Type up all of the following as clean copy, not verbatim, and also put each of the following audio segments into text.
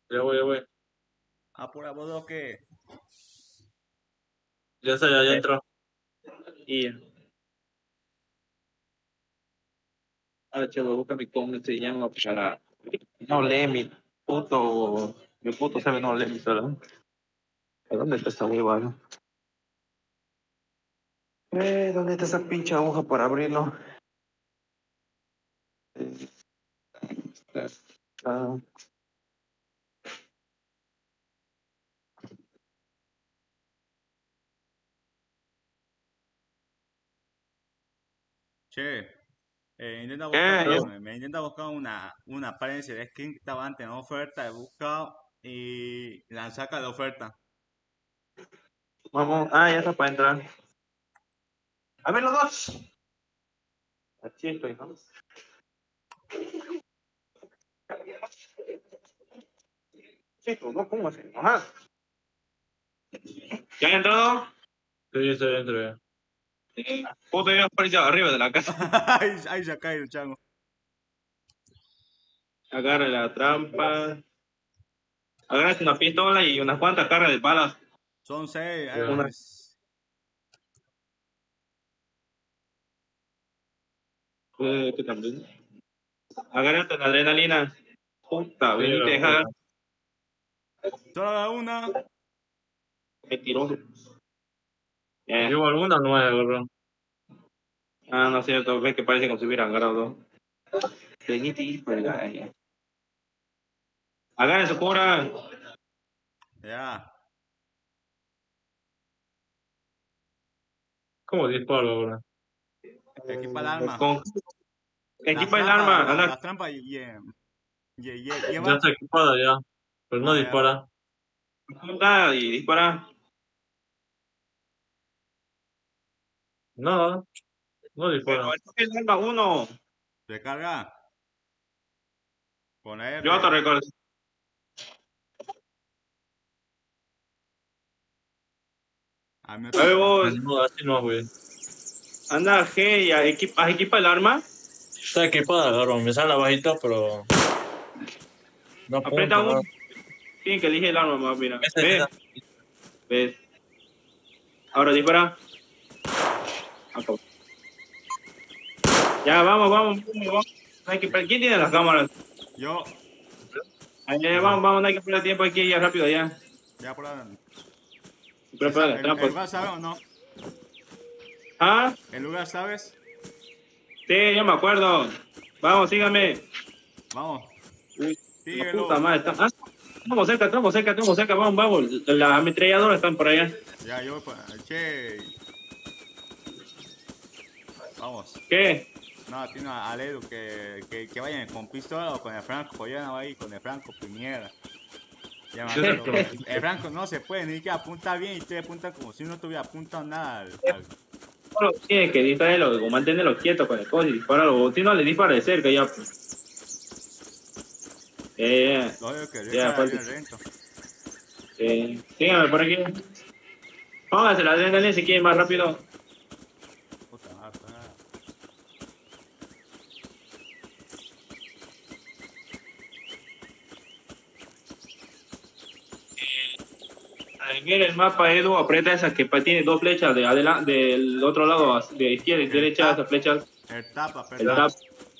Ya voy, ya voy. Apura vos dos que. Ya está, ya entró. Y ahora chaval, busca cómo se llama para no lee mi puto sabe no lee mi solo. ¿A dónde está esta huevada? ¿Dónde está esa pinche aguja para abrirlo? Ah, Che, intenta ¿Qué? buscar, me intenta buscar una apariencia de skin que estaba antes en oferta, he buscado y la saca de oferta. Vamos, ya está para entrar. A ver los dos. Así estoy, ¿no? Sí, tú, ¿no? ¿Cómo así? Ajá. ¿Ya han entrado? Sí, está dentro ya. Puto, yo apareció arriba de la casa. Ahí se ha caído, chango. Agarra la trampa. Agarras una pistola y unas cuantas cargas de balas. Son 6, Ya. Una. ¿Qué también? Agárrate la adrenalina. Puta, Sí, venite, deja. Solo haga una. Mentiroso. ¿Llevo alguna? No me agarró. No es cierto. Ves que parece como si hubieran agarrado dos. Venite y pues, agarren su cura. Ya. ¿Cómo disparo ahora? Equipa el arma. Equipa el arma. Anda. Las trampas y Ya está equipada ya. Pero no ya. dispara. Apunta y dispara. No, no dispara. Pero esto es el arma uno. Recarga. Con R. Yo te recuerdo. A mí A ver vos. No, así no, güey. Anda G y equipa el arma. Está equipada, agarro. Me sale bajito, pero. No Aprieta apunta, uno. ¿no? Tienen que elegir el arma más, mira. Esa, Ve. esa. ¿Ves? Ahora dispara. Acabó. Ya, vamos. ¿Quién tiene las cámaras? Yo. Vamos, no hay que perder tiempo aquí, ya rápido, ya. Ya por ahora. Prepara las ¿El trampas. lugar sabe o no? ¿Ah? ¿El lugar sabes? Sí, yo me acuerdo. Vamos, sígame. Vamos. La Síguelo. puta madre, estamos cerca, vamos. Las ametralladoras están por allá. Ya, yo voy para. Che. Vamos. ¿Qué? No, tiene a Edu que vayan con pistola o con el Franco. Yo no voy con el Franco primera. Ya me acuerdo. El Franco no se puede ni que apuntar bien y ustedes apuntan como si no estuviera apuntando nada Solo tienes que distraerlo, mantenerlo quieto con el coche y dispararlo. O si no, le dispara de cerca ya. Lo veo que ya, el rento. Síganme por aquí. Póngase la adrenalina si quieren más rápido. Puta madre. Al ver el mapa, Edu, aprieta esa que tiene dos flechas de adelante, del otro lado, de izquierda y derecha, esas flechas. El tapa, El tap.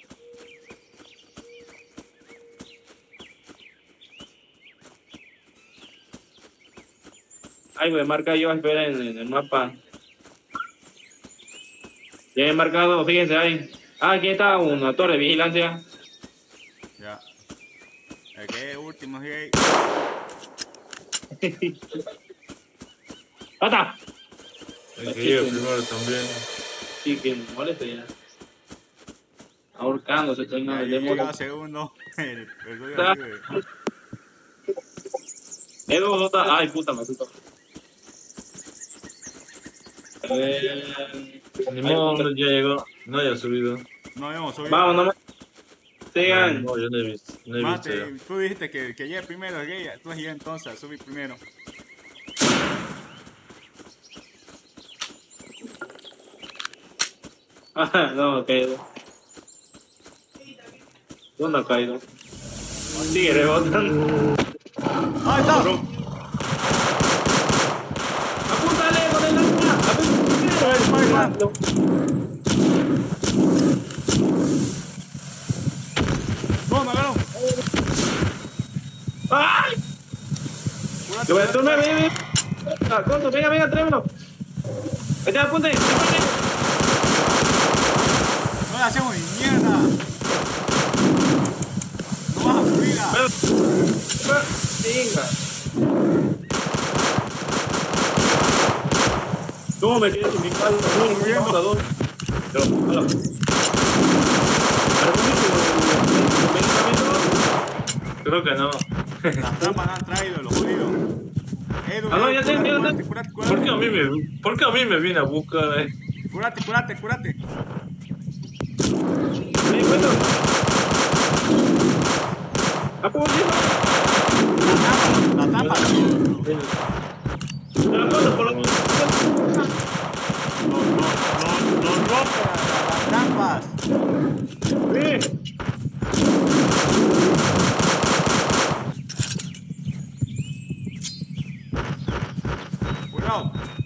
Ay, güey, marca yo, espera en el mapa. Ya he marcado, fíjense ahí. Aquí está una torre de vigilancia. Ya. El que es último, sí. ¡Pata! El que llegue primero también. Sí, que me molesta ya. Ahorcándose, Ya, chingado. yo llega segundo. Edu, ¿dónde está? Ay, puta, me asustó. Ni modo, ya llegó. No haya subido. No hemos subido. Vamos, nomás. Sigan. No, yo no he visto. No he visto ya. Mate, tú dijiste que llegué primero, tú llegué entonces, subí primero. No, caído. ¿Dónde ha caído? Sigue rebotando. ¡Ahí está! ¡Apúntale con el arma! ¡Apúntale! ¡No, me agarró! ¡Ay! Cúrate, Lo voy a cúrate. turnar, ven. Conto, venga, tráemelo. Vete, apunte. No le hacemos ni mierda. No vas a subirla. Venga. No, me quedé sin mi palo. No, dos. Pero, hola. Creo que no. Las trampas no han traído, los jodidos. Edu, Ah, no, ya sé, ya sé. Cúrate. ¿Por qué a mí me viene a buscar? Cúrate. Ven, cuento. Apunte. La trampa. Pero, conto, por lo menos. Los rompes, las trampas. Ven. Cuidado.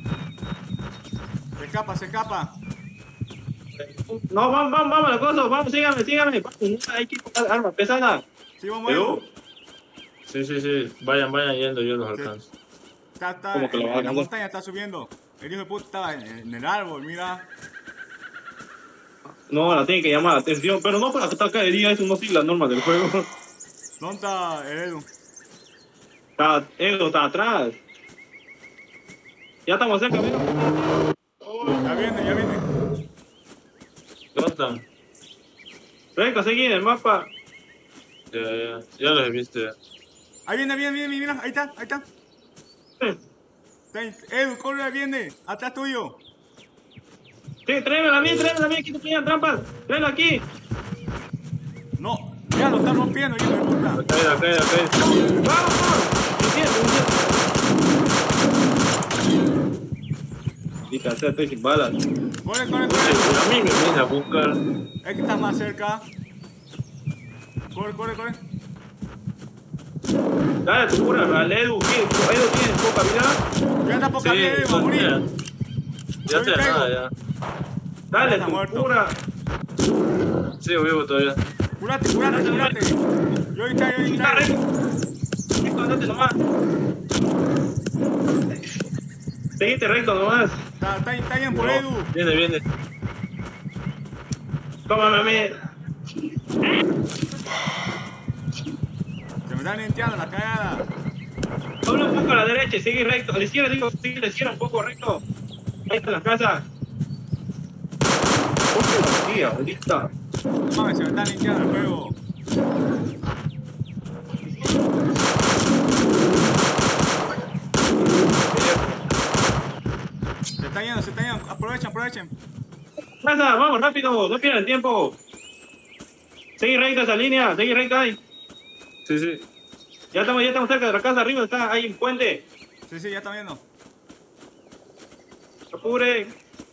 Se escapa. No, vamos, la cosa, vamos, sígame. Hay que comprar armas pesadas. Sí, vamos a ir. Sí. Vayan yendo, yo los alcanzo. Está ¿Cómo que lo en la hagan? montaña, está subiendo. El hijo de puta estaba en el árbol, mira. No, la tienen que llamar la atención, pero no para atacar caería, eso no sigue las normas del juego. ¿Dónde está el Edu? Edo está atrás. Ya estamos cerca, mira. Ya viene. ¿Dónde están? Recta, seguí en el mapa. Ya los he visto. Ahí viene, mira, ahí está. Edu, corre, viene, atrás tuyo. Sí, tráemela bien, aquí te pillan trampas. Tráela aquí. No, ya lo está rompiendo, hijo de puta. Ok. Vamos. Maldita sea, estoy sin balas. Corre. A mí me viene a buscar. Es que estás más cerca. Corre. Dale, tu cura, al Edu tiene poca vida. Ya está poca vida, Edu, va a morir. Ya te nada, ya. Dale, Está tu muerto. cura. Sigo vivo todavía. Cúrate. Yo ahí está. Recto, andate nomás. Seguiste recto nomás. Está bien por Edu. Viene. Tómame a mí. Se me está limpiando la cagada. Habla un poco a la derecha y sigue recto. A la izquierda, digo, sigue a la izquierda un poco recto. Ahí está la casa. Hostia, ahorita. Mames, se me está limpiando el juego. Se está yendo. Aprovechen. Casa, vamos, rápido, no pierdan tiempo. Sigue recta esa línea, sigue recta ahí. Sí. Ya estamos cerca de la casa, arriba está, ahí un puente. Sí, ya está viendo. Apure.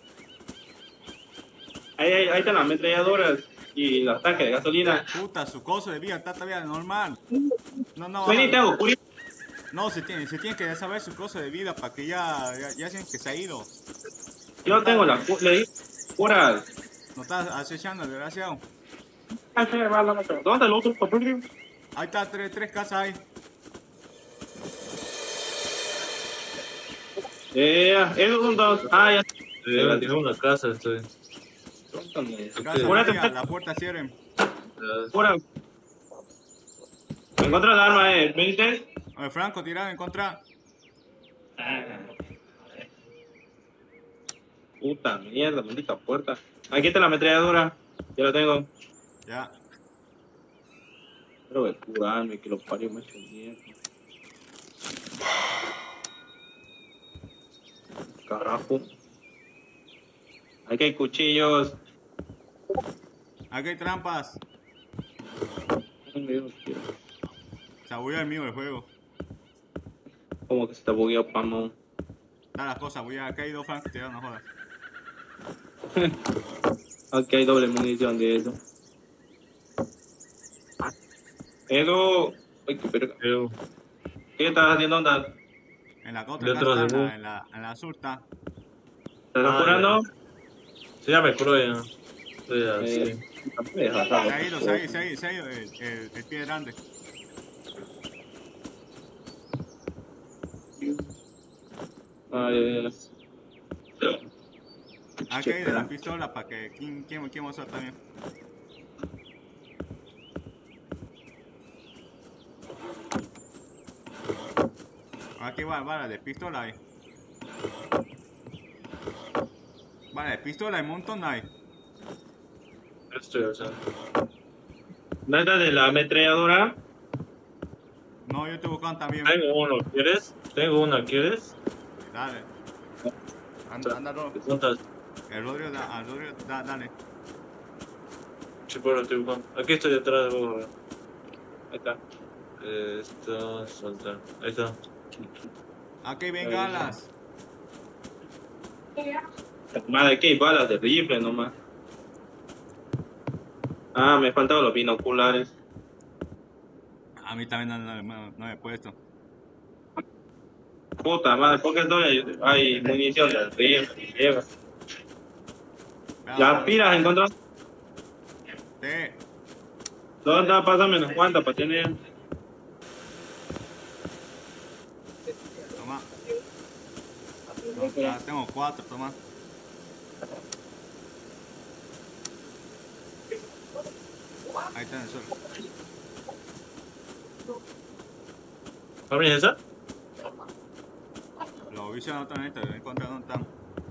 Ahí están las ametralladoras y los tanques de gasolina. Puta, su coso de vida está todavía normal. No. Vení, te hago, Curi. No, se tiene que saber su coso de vida para que ya sienten que se ha ido. Yo tengo le di cura. No estás acechando, desgraciado. ¿Dónde está el otro papel? Ahí está, tres casas ahí. Esos son dos. Ah, ya. En una casa estoy. Casa Cúrate, vacía, la puerta cierren. Cura. Encontré el arma, ¿viste? A ver, Franco, tirado en contra. Puta mierda, maldita puerta. Aquí está la ametralladora. Ya la tengo. Ya. Pero voy a curarme, que los parios me echan mierda. Carajo. Aquí hay cuchillos. Aquí hay trampas. Se abulló el mío el juego. Como que se te bugueó, pamo. Da las cosas, acá hay dos Franco tirados, no jodas. Aquí hay doble munición de eso. Edu. Ay, qué verga. ¿Qué estás haciendo? ¿Dónde? En la otra Detrás casa, de vos. en la sur está. ¿Te estás curando? Sí, ya me curo ya. Sí, ya, Eh, sí. Se ha ido, se ha ido, se ha ido, se ha ido el pie grande. Ay, Aquí hay de la pistola para que. ¿Quién va a usar también? Aquí va, vale, de pistola hay. Vale, de pistola hay un montón hay. Estoy usando. ¿Nada de la ametralladora? No, yo estoy buscando también. Tengo uno, ¿quieres? Tengo una, ¿quieres? Dale. Anda, ¿Cuántas? el Rodrigo, al Rodrigo, dale. Sí, pero estoy buscando. Aquí estoy detrás de vos. Ahí está. Esto, soltar. Ahí está. Aquí hay bengalas. Madre, que hay balas de rifle nomás. Ah, me faltaban los binoculares. A mí también no me he puesto. Puta madre, ¿por qué no hay munición de rifle? Lleva. Las pilas encontraste. Sí. ¿Dónde está? Pásame unas cuantas para tener. Toma. No, ya tengo 4, toma. Ahí está en el suelo. ¿Para mí es esa? Los bichos no están ahorita, encontré dónde están.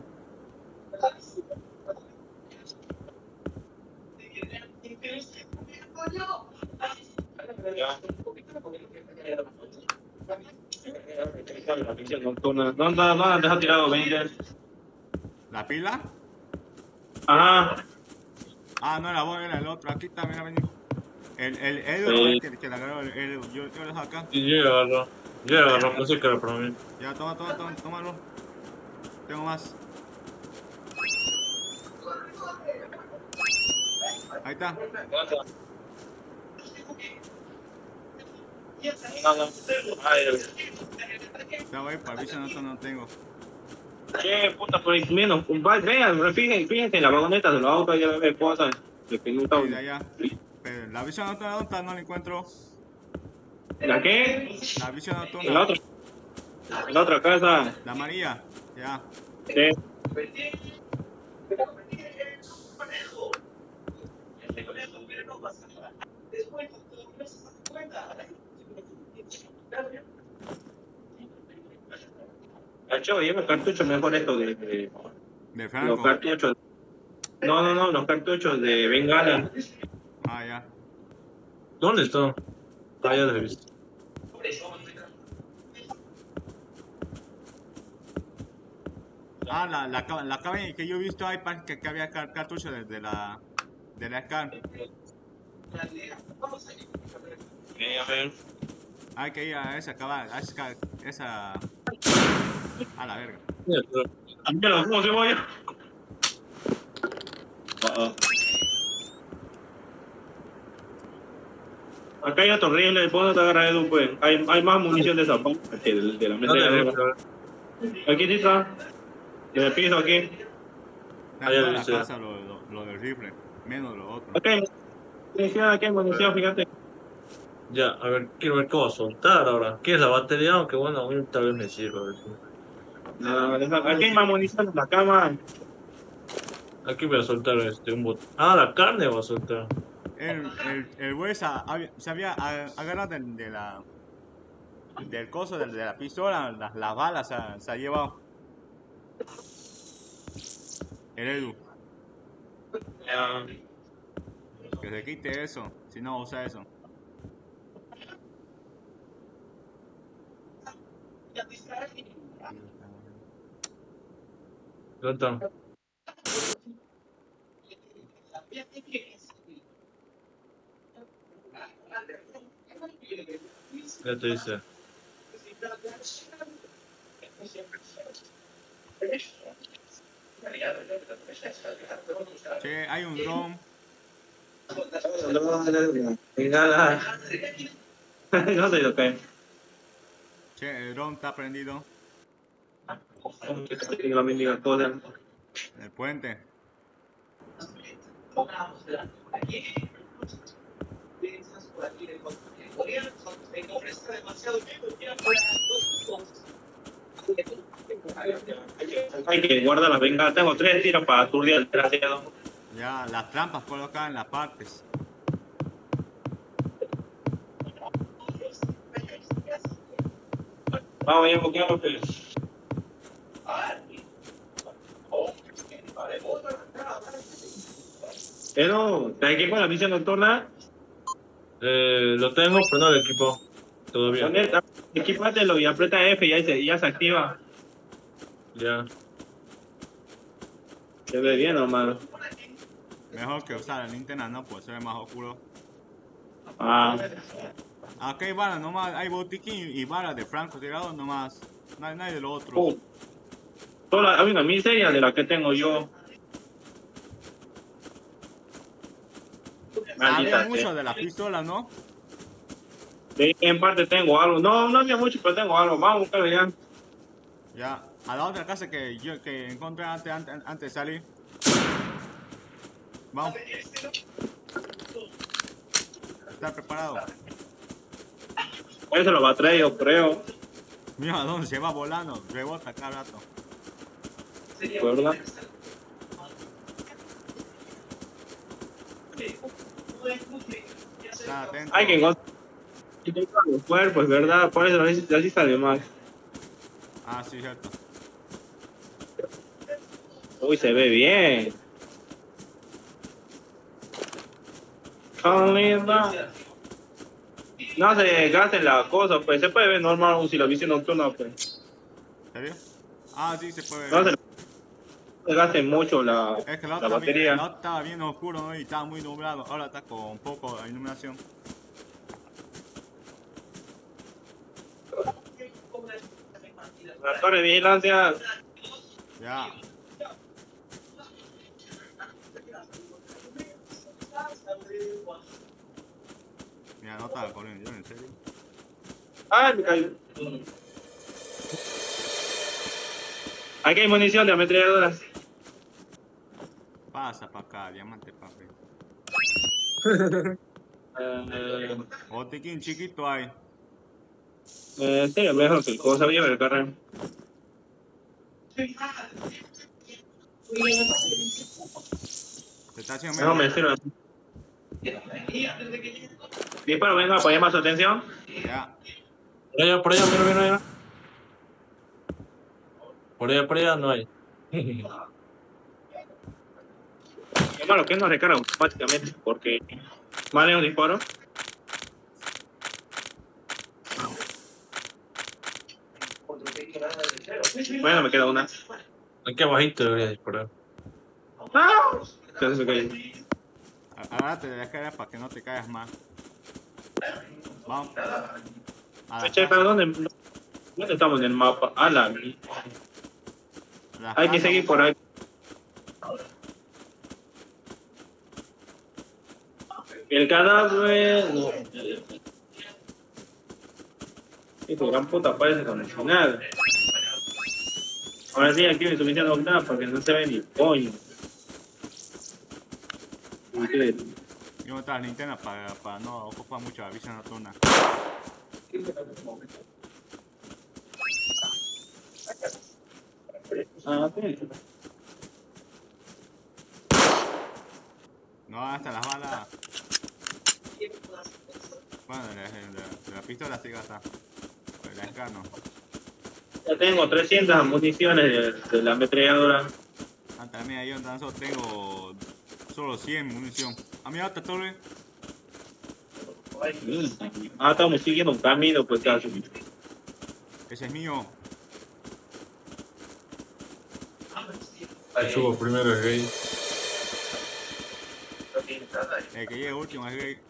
¿Dónde has dejado tirado 20? ¿La pila? Ajá. Ah, no era vos, era el otro. Aquí está, mira, vení. El Edu Sí. que la agarró, el Edu. Yo lo dejo acá. Sí, yo agarro. Yo agarro, pensé que era para mí. Ya, tómalo. Tengo más. Ahí está. No. Ay, Ya voy, para el bicho no tengo. qué puta, por ahí menos. Vean, fíjense en la vagoneta de los autos, ya ve cosas. De que no está. Sí, de allá. Pero la bicha ¿dónde está? No la encuentro. ¿La qué? La bicha En la nocturna. otra. En la otra casa. La María. Ya. Sí. Cacho, lleva cartuchos mejor esto de De los Franco. cartuchos. No, los cartuchos de Bengala. Ah, ya. ¿Dónde está? Ah, ya lo he visto. Ah, la cabaña que yo he visto ahí parece que había cartucho de la SCAR. A ver. Hay que ir a esa cabaña, a esa. A la verga. Mira, pero- Mira, ¿cómo se voy? Acá hay otro rifle, ¿por dónde te agarras Edu? Pues hay más munición de esa bomba que de la ¿Dónde ametralladora. rifle? Aquí sí está. En el piso, aquí. Está Ah, en ya toda lo la hice. casa lo del rifle, menos lo otro. Aquí hay munición, fíjate. Ya, a ver, quiero ver qué va a soltar ahora. ¿Qué es la batería? Aunque bueno, a mí tal vez me sirva. No, aquí hay más munición en la cama. Aquí voy a soltar un bot. Ah, la carne va a soltar. El güey se había agarrado del coso, de la pistola, las balas se ha llevado. El Edu, Ya. que se quite eso, si no usa eso. ¿Dónde está? Ya te dice. Che, hay un dron. Bengala. No te lo cae. Che, el dron está prendido. Que la mendiga cosa. En el puente. Hay que guardar las bengalas. Tengo 3 tiros para aturdir el trasero. Ya, las trampas colocadas en las partes. Vamos ya, porque vamos que... Pero, ¿te equipo la misión nocturna? Lo tengo, pero no el equipo. Todavía. ¿Dónde está? Equipátelo y aprieta F y ya se activa. Ya. Se ve bien, hermano. Mejor que usar la linterna, no, pues se ve más oscuro. Ah, Acá hay balas nomás, hay botiquín y balas de francotirador nomás. No hay nadie de los otros. hay una miseria de la que tengo yo. Maldita Había mucho sea. de las pistolas, ¿no? En parte tengo algo. No, no había mucho, pero tengo algo. Vamos a buscarlo ya. Ya, a la otra casa que yo encontré antes de salir. Vamos. ¿Estás preparado? Eso lo va a traer, yo creo. Mira dónde se va volando, rebota cada rato. ¿Verdad? Está atento. Hay que encontrar los cuerpos, ¿verdad? Por eso así sale más. Ah, sí, cierto. Uy, se ve bien. No se gasten las cosas, pues se puede ver normal si la visión nocturna, pues. ¿Serio? Ah, sí, se puede No ver. se gasten mucho Es que la batería. la otra estaba bien oscuro, ¿no? Y estaba muy nublado. Ahora está con poco de iluminación. La torre de vigilancia. Ya. Mira, no estaba corriendo yo, en serio. Ay, me cayó. Aquí hay munición de ametralladoras. Pasa para acá, diamante, papi. Botiquín chiquito hay. Sí, mejor que cosa bien el carro. Se está haciendo No me medio. sirve. Disparo, venga, para llamar su atención. Ya. Por allá, mira, mira, mira. Por allá no hay. Qué malo que no recarga automáticamente, porque vale un disparo. Bueno, me queda una. Aquí abajito debería disparar. ¡Ah! ¿Qué se cayó? Agárrate de la escalera para que no te caigas más. Vamos. A la Che, casa. ¿pero dónde estamos en el mapa? A la mierda. La Hay que casa. seguir por ahí. El cadáver. No. Este gran puta parece condicional. Ahora sí, activen su misión nocturna porque no se ve ni coño. Y otra las linternas para no ocupar mucho la visión nocturna. Ah, sí. No hasta las balas. Bueno, de la pistola sí gasta. Pero la SK no. Ya tengo 300 municiones de la ametralladora. Anta mía, yo tan solo tengo solo 100 munición. A mi otra torre. Ah, estamos siguiendo un camino, pues casi. Ese es mío. Subo primero el gay. El que llegue último es gay.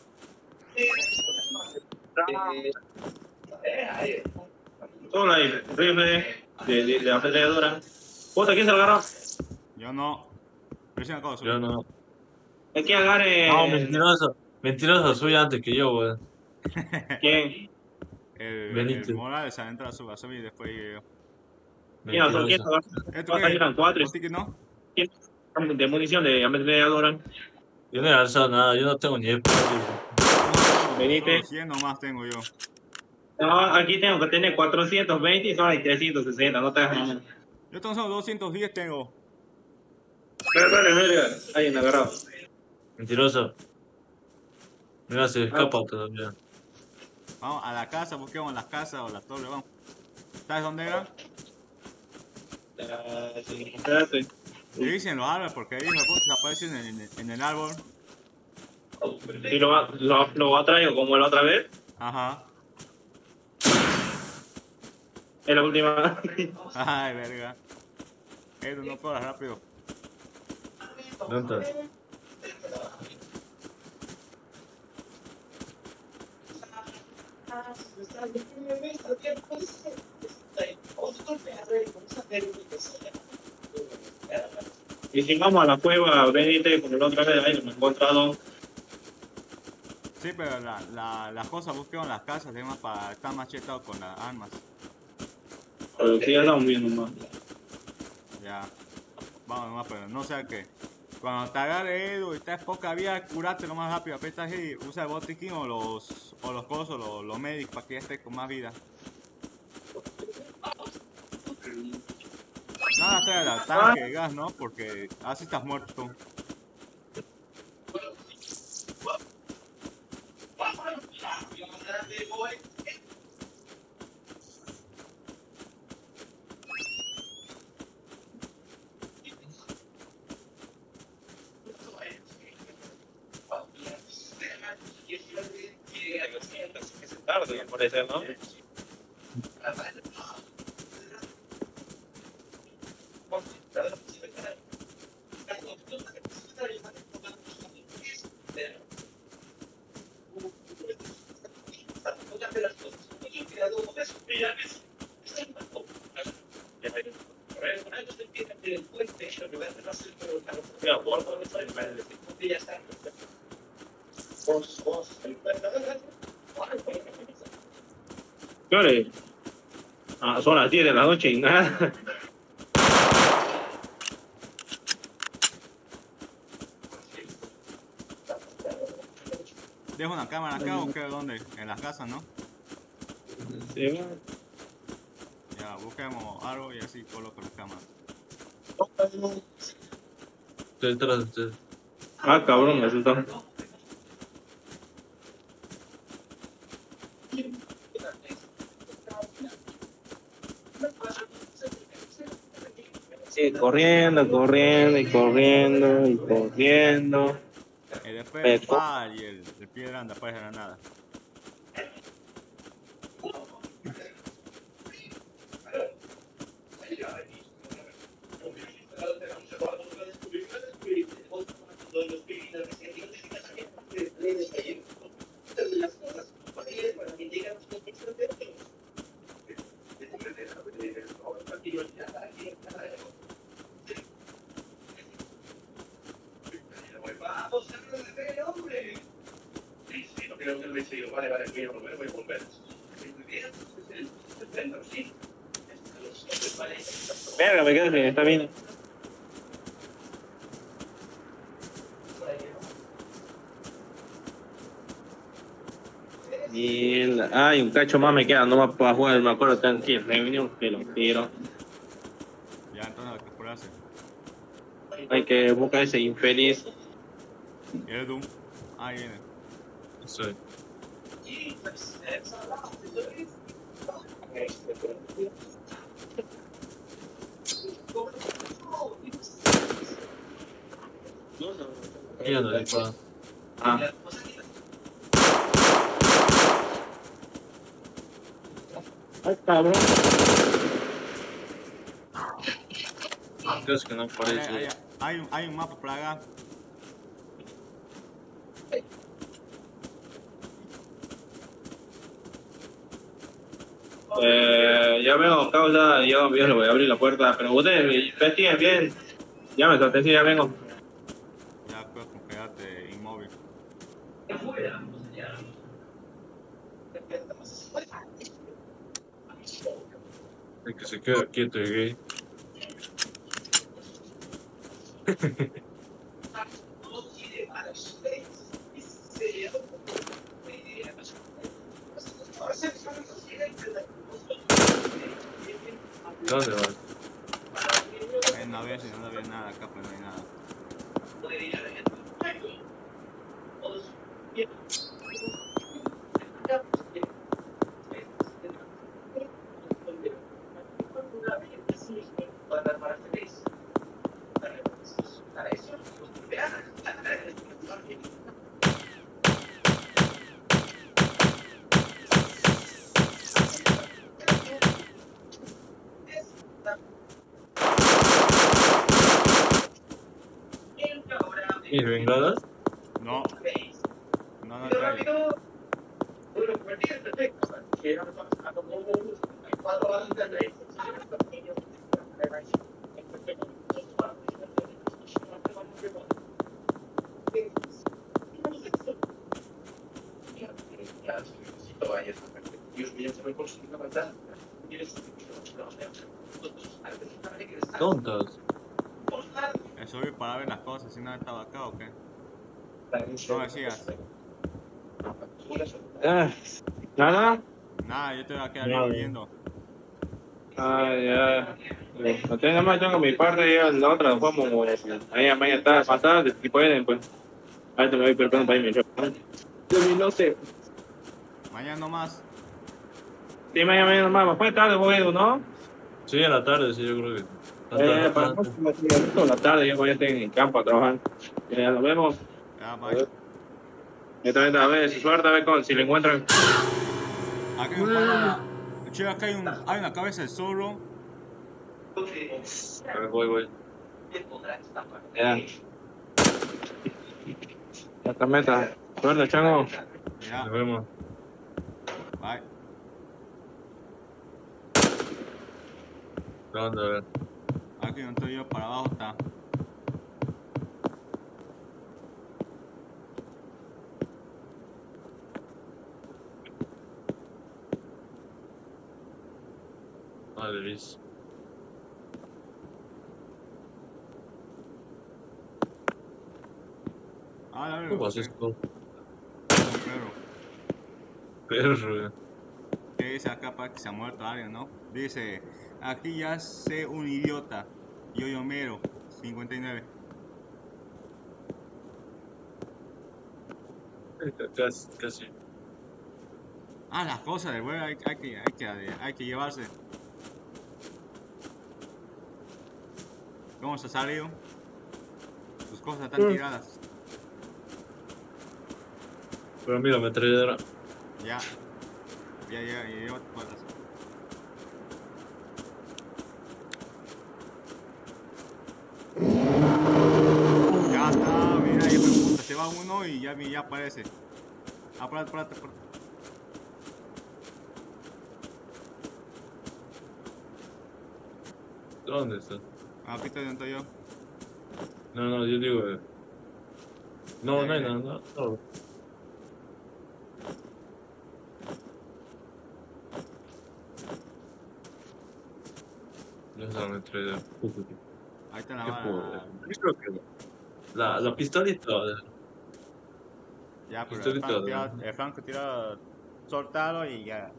Solo hay rifle de la ametralladora. ¿Puta, quién se lo agarró? Yo no. Presiona cosa. Yo no. Aquí agarre. No, mentiroso. Mentiroso, soy antes que yo, weón. ¿Quién? El Venite. Morales entra a su gasolina y después llegué yo. Mira, son Mentiroso. 500, ¿Esto ¿cuántas qué? eran? 4 ¿Vos que no? de munición de ametralladora. Yo no he alzado nada, yo no tengo ni espacio. Venite. Solo 100 nomás tengo yo. No, aquí tengo que tener 420 y solo hay 360, no te hagas nada. Yo tengo solo 210 tengo. Pero, ahí en agarrado. Mentiroso. Mira, se escapa todavía. Vamos a la casa, busquemos las casas o la torre, vamos. ¿Sabes dónde era? Sí, espérate. Se dicen los árboles porque ahí los botes aparecen en el árbol. Y lo va a traer como la otra vez. Ajá. Es la última. Ay, verga. Edu, no corras rápido. ¿Dónde estás? Y si vamos a la cueva, venite como la otra vez, ahí me he encontrado. Sí, pero las cosas busquemos en las casas, además para estar más chetado con las armas. Pero sí, ya estamos viendo más. Ya. Vamos nomás, pero no sea que cuando te agarre Edu y estás poca vía, curate lo más rápido, apretas y usa el botiquín o los cosos, los médicos para que ya estés con más vida. Nada, trae el tanque de gas, ¿no? Porque así estás muerto tú. Tarde, al parecer, ¿no? ¿Qué hora es? Ah, son las 10 de la noche y nada. ¿Dejo una cámara acá o qué? ¿Dónde? En las casas, ¿no? Sí. Ya, busquemos algo y así coloco la cámara. Estoy detrás de ustedes. Ah, cabrón, eso está. Sí, corriendo, corriendo y corriendo y corriendo. Y después Pero- y el pie grande aparece de la nada. Verga, me quedo sin esta mina. Mierda. Ay, un cacho más me queda, no más para jugar, me acuerdo, tengo que ir reunión, que lo tiro. Ya, entonces hay que apurarse. Hay que buscar ese infeliz. Edu, ahí viene. Soy. Yo no le puedo. Ah. Ay, cabrón. Creo que no parece. Hay un mapa por acá. Ya vengo, causa, yo le voy a abrir la puerta, pero ustedes investiguen bien. Llame su atención, ya vengo. Ya puedes quedarte inmóvil. El que se queda quieto y gay. ¿Dónde vas? No veo si no veo nada acá, pues no hay nada. ¿Y bengalas? No, no traigo. Tontas. Eso voy para ver las cosas, si no estaba acá o qué. No decías. Nada. Nada, yo estoy aquí arriba Nada. viendo. Ya. No tengo más, tengo mi parte y la otra, nos vamos ahí a media tarde, más tarde, si pueden, pues. Ahí te me voy preparando para irme. No sé. Mañana nomás. Sí, mañana nomás, fue tarde, voy, ¿no? Sí, en la tarde, sí, yo creo que. Para toda la tarde, yo voy a estar en el campo a trabajar. Ya nos vemos. Ya, bye. Esta vez a ver, su suerte, a ver si le encuentran. Aquí me para la... Che, acá hay una cabeza de zorro. A ver, voy. Ya. Ya está meta. Suerte, chango. Ya, Nos vemos. bye. ¿Dónde? A ver. Aquí donde estoy yo, para abajo está. Madre Luis. Ah, la ¿Cómo verdad, haces esto? Perro. ¿Qué dice acá para que se ha muerto alguien, no? Dice, aquí ya sé un idiota. Yo mero, 59. Casi. Ah, las cosas del vuelo hay que llevarse. ¿Cómo se ha salido? Sus cosas están tiradas. Pero mira, ametralladora. Ya llevo tus cosas. Ya está, mira, ahí puta, se va uno y ya aparece. Apárate. ¿Dónde está? Aquí estoy donde estoy yo. No, yo digo. No, Ya no hay viene. nada. No. No es la ametralladora. Ahí está la ¿Qué puedo? bala. Yo creo que la pistolita. Ya, pero Pistolita. el Franco tira soltalo y ya.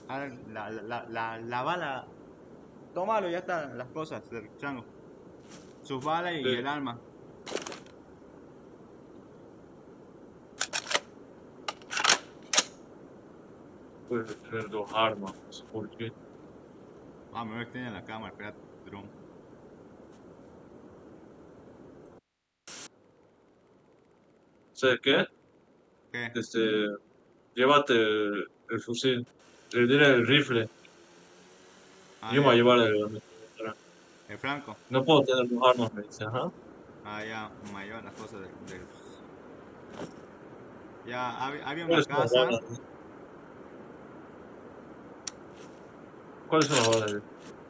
La bala. Tómalo, ya están las cosas del chango. Sus balas y el arma. Puede tener dos armas. ¿Por qué? Ah, me voy a extender la cámara, espérate, dron. ¿Sabes qué? ¿Qué? Llévate el fusil. El rifle. Ah, Yo me voy a ya. llevar el ametralladora. El Franco. No puedo tener dos armas, me dice, ajá. Ah, ya, mayor las cosas del. Ya, había una ¿Cuáles son las casa. balas? ¿Cuáles son las balas?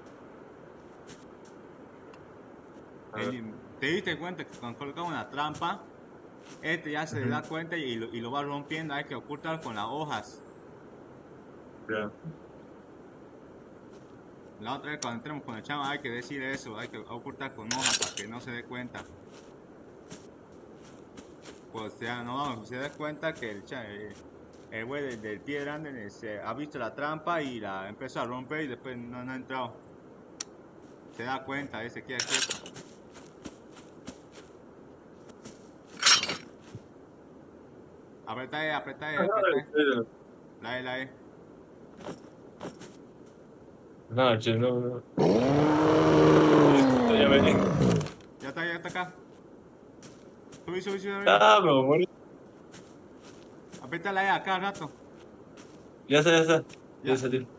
A ver. Te diste cuenta que cuando colocaba una trampa, este ya se da cuenta y lo va rompiendo. Hay que ocultar con las hojas. Ya. La otra vez cuando entremos con el chavo hay que decir eso, hay que ocultar con hoja para que no se dé cuenta. Pues ya no, se da cuenta que el güey del pie grande se ha visto la trampa y la empezó a romper y después no ha entrado. Se da cuenta, ese queda quieto. Apretá E, apretá E, apretá E. La E. No, che, no. Ya vení. Ya está acá. Subí. Ah, me voy a morir. Apretá la E acá rato. Ya está, ya está. Ya. Ya salí.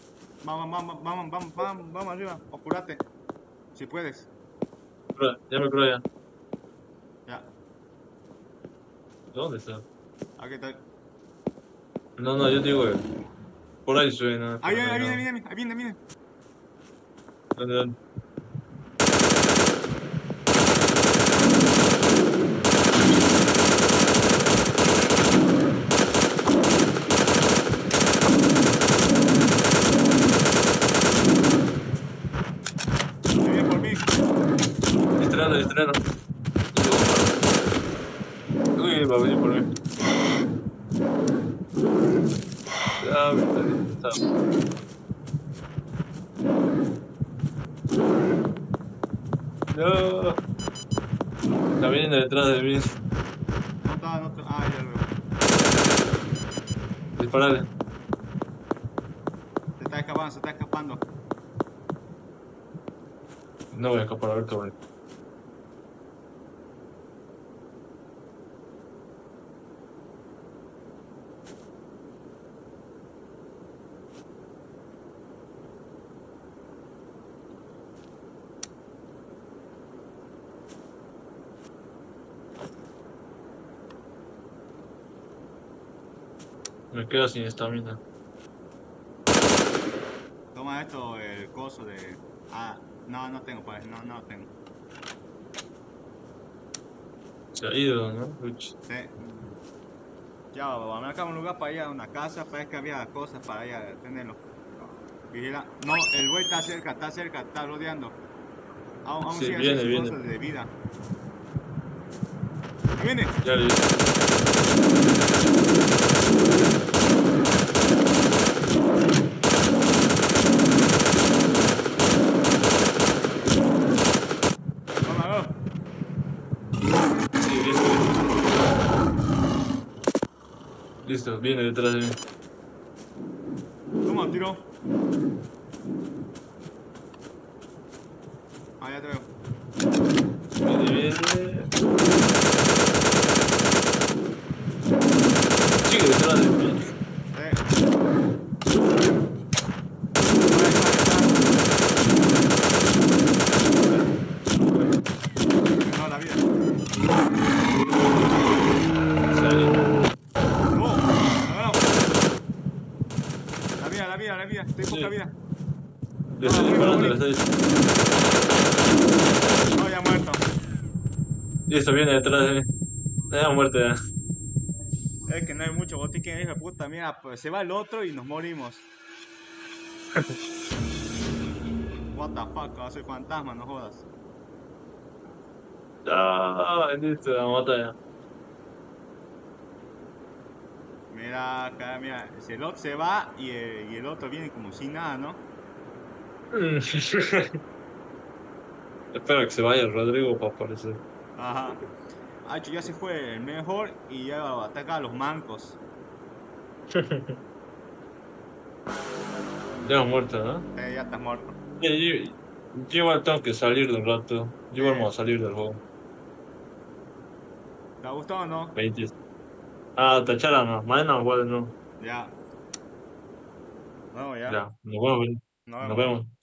Vamos arriba. Apúrate. Si puedes. Ya me creo ya. Ya. ¿Dónde está? Aquí está. No, yo digo, por ahí suena. Ahí pero no hay nada. viene. ¿Dónde? Viene por mí. Distraerlo. Uy, va a venir por mí. Ya, me está. No. Está viniendo detrás de mí. No está. Ah, ya lo veo. Disparale. Se está escapando. No voy a escapar ahorita, güey. Me quedo sin estamina. Toma esto, el coso de... Ah, no tengo, pues, no tengo. Se ha ido, ¿no? Uch. Sí. Ya, vamos a buscar un lugar para ir a una casa, parece que había cosas para ir a tenerlo. Vigila. No, el güey está cerca, está rodeando. Aún Sí, sigue viene, haciendo viene. cosas de vida. ¡Ahí viene! Ya le Vamos, vamos. Sí, listo. Listo, viene detrás de mí. Toma, tiro. Ah, ya te veo. Viene. Sigue detrás de mí. No, la vida. Sale. ¡Oh! La vida. Estoy poca vida. Le estoy disparando, le estoy disparando. No, ya muerto. Listo, viene detrás de mí. Ya muerto ya. Es que no hay mucho botiquín, hijo de puta. Mira, pues se va el otro y nos morimos. What the fuck, soy fantasma, no jodas. Ah, listo, la mata ya. Mira, acá, mira, si el otro se va y el otro viene como sin nada, ¿no? Espero que se vaya Rodrigo para aparecer. Ajá. Ah, hecho, ya se fue el mejor y ya ataca a los mancos. Ya muerto, ¿no? Ya estás muerto. Yo igual tengo que salir de un rato. Yo igual me voy a salir del juego. ¿Te ha gustado o no? 20. Ah, tachara no. Mañana igual no. Ya. No, ya. Ya, nos vemos. Nos Nos vemos. vemos.